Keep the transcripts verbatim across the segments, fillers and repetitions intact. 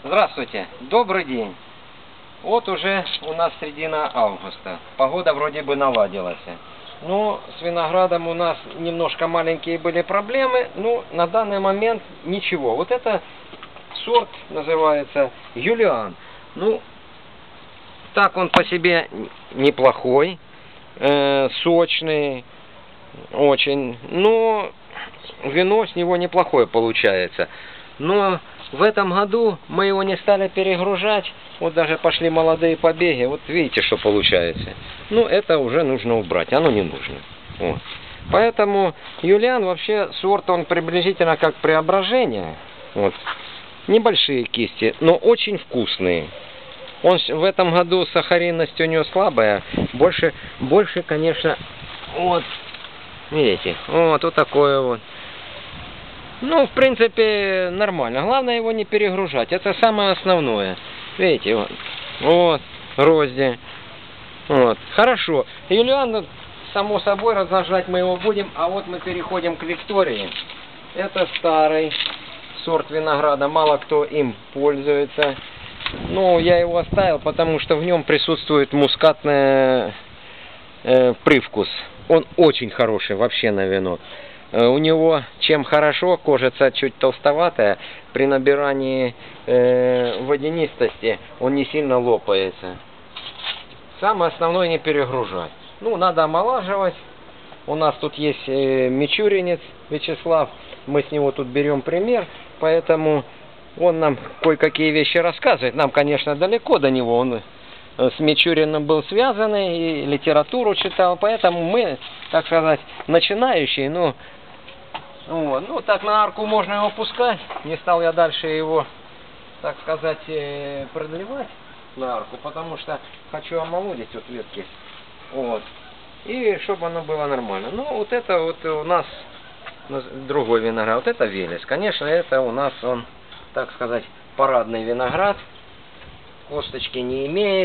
Здравствуйте, добрый день. Вот уже у нас середина августа. Погода вроде бы наладилась. Но с виноградом у нас немножко маленькие были проблемы. Но на данный момент ничего. Вот это сорт называется Юлиан. Ну, так он по себе неплохой, э, сочный, очень. Но вино с него неплохое получается. Но в этом году мы его не стали перегружать. Вот даже пошли молодые побеги. Вот видите, что получается. Ну, это уже нужно убрать. Оно не нужно. Вот. Поэтому Юлиан вообще сорт, он приблизительно как Преображение. Вот. Небольшие кисти, но очень вкусные. Он в этом году сахаринность у него слабая. Больше, больше, конечно, вот. Видите, вот, вот такое вот. Ну, в принципе, нормально. Главное его не перегружать. Это самое основное. Видите, вот. Вот, грозди. Вот. Хорошо. Юлиан, само собой, размножать мы его будем. А вот мы переходим к Виктории. Это старый сорт винограда. Мало кто им пользуется. Ну, я его оставил, потому что в нем присутствует мускатный э, привкус. Он очень хороший вообще на вино. У него чем хорошо, кожица чуть толстоватая, при набирании э, водянистости он не сильно лопается. Самое основное не перегружать. Ну, надо омолаживать. У нас тут есть э, мичуринец Вячеслав, мы с него тут берем пример, поэтому он нам кое-какие вещи рассказывает. Нам, конечно, далеко до него, он с Мичуриным был связан и литературу читал, поэтому мы, так сказать, начинающие, ну, вот. Ну, так на арку можно его пускать. Не стал я дальше его, так сказать, продлевать на арку, потому что хочу омолодить вот ветки. Вот. И чтобы оно было нормально. Ну, вот это вот у нас другой виноград. Вот это Велес. Конечно, это у нас он, так сказать, парадный виноград. Косточки не имеет.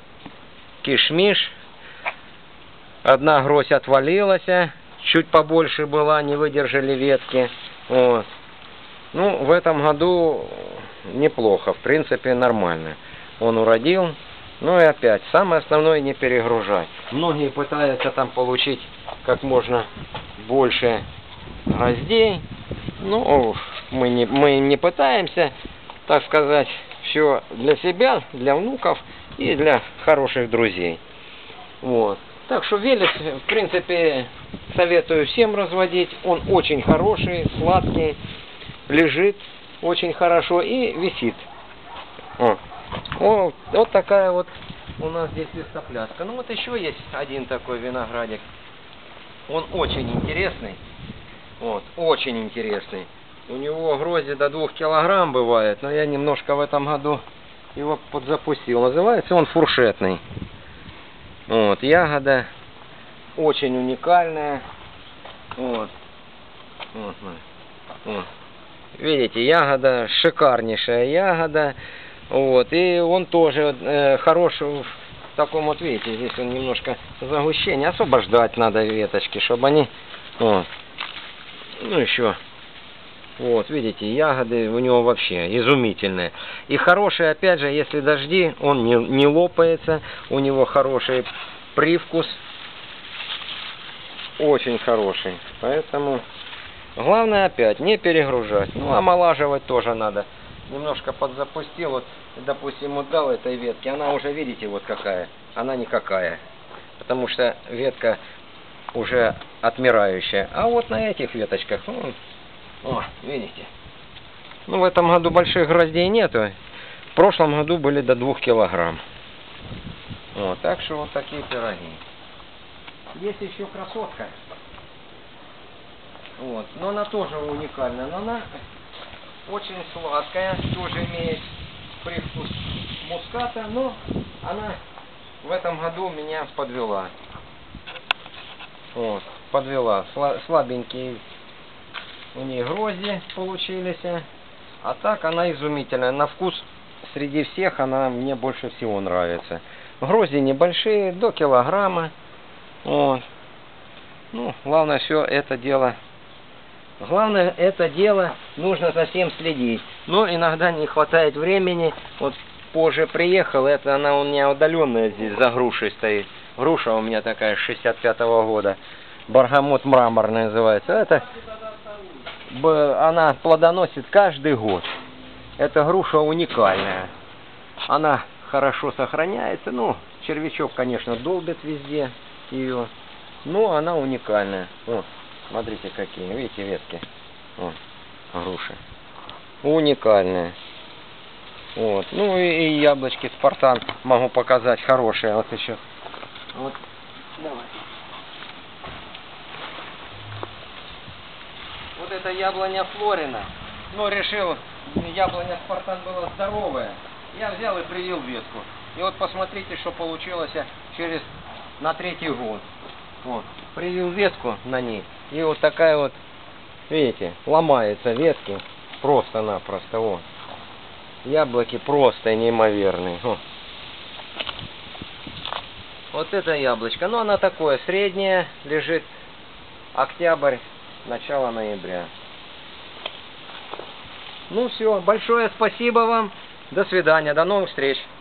Кишмиш. Одна грозь отвалилась. Чуть побольше была, не выдержали ветки. Вот. Ну, в этом году неплохо, в принципе, нормально. Он уродил. Ну и опять, самое основное не перегружать. Многие пытаются там получить как можно больше гроздей. Ну, мы не, мы не пытаемся, так сказать, все для себя, для внуков и для хороших друзей. Вот. Так что Велес, в принципе, советую всем разводить. Он очень хороший, сладкий, лежит очень хорошо и висит. О. О, вот такая вот у нас здесь листопляска. Ну вот еще есть один такой виноградик. Он очень интересный. Вот, очень интересный. У него грозди до двух килограмм бывает, но я немножко в этом году его подзапустил. Называется он фуршетный. Вот, ягода очень уникальная. Вот. Вот, вот. Видите, ягода, шикарнейшая ягода. Вот, и он тоже э, хорош в таком вот, видите, здесь он немножко загущение. Освобождать надо веточки, чтобы они... Вот. Ну, еще... Вот, видите, ягоды у него вообще изумительные. И хорошие, опять же, если дожди, он не, не лопается. У него хороший привкус. Очень хороший. Поэтому главное опять не перегружать. Ну, омолаживать тоже надо. Немножко подзапустил. Вот, допустим, удал этой ветки. Она уже, видите, вот какая. Она никакая. Потому что ветка уже отмирающая. А вот на этих веточках... Ну, о, видите. Ну, в этом году больших гроздей нету. В прошлом году были до двух килограмм. Вот, так что вот такие пироги. Есть еще красотка. Вот, но она тоже уникальная. Но она очень сладкая. Тоже имеет привкус муската. Но она в этом году меня подвела. Вот, подвела. Слабенькие у нее грозди получились. А так она изумительная. На вкус среди всех она мне больше всего нравится. Грозди небольшие, до килограмма. Вот. Ну, главное все это дело Главное, это дело нужно за всем следить. Но иногда не хватает времени. Вот позже приехал, это она у меня удаленная здесь за грушей стоит. Груша у меня такая шестьдесят пятого года. Баргамот мраморный называется. Это она плодоносит каждый год. Эта груша уникальная. Она хорошо сохраняется. Ну, червячок, конечно, долбит везде ее. Но она уникальная. Вот, смотрите какие. Видите ветки? Вот, груши. Уникальная. Вот. Ну и, и яблочки Спартан могу показать хорошие. Вот еще. Вот. Давай. Вот это яблоня Флорина. Но решил, яблоня Спартан была здоровая. Я взял и привил ветку. И вот посмотрите, что получилось через на третий год. Вот. Привил ветку на ней. И вот такая вот, видите, ломаются ветки. Просто-напросто. Вот. Яблоки просто неимоверные. Вот. Вот это яблочко. Ну, она такое среднее. Лежит октябрь, начало ноября. Ну все, большое спасибо вам. До свидания, до новых встреч.